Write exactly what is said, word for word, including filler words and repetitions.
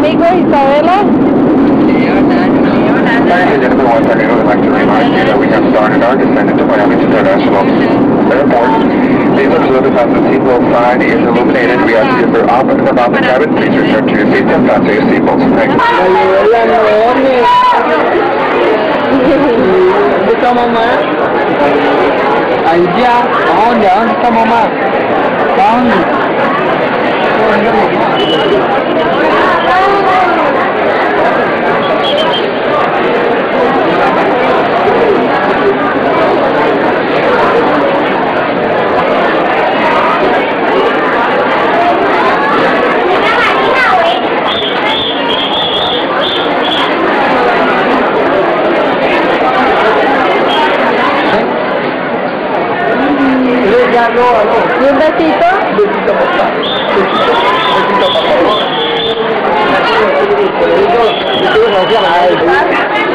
amigo Isabela. Ladies and gentlemen, once again, I would like to remind you that we have started our descent into Miami International Airport. Please observe the fasten seatbelt sign is illuminated. We ask you for off and about the cabin. Please return to your seats and fasten your seatbelts. Thank you. Buka mama. Aja, tahun ya, kita mama. Tahun. ¿Y un besito? Besito, papá. Besito, besito, papá. Besito, besito, besito, besito, besito,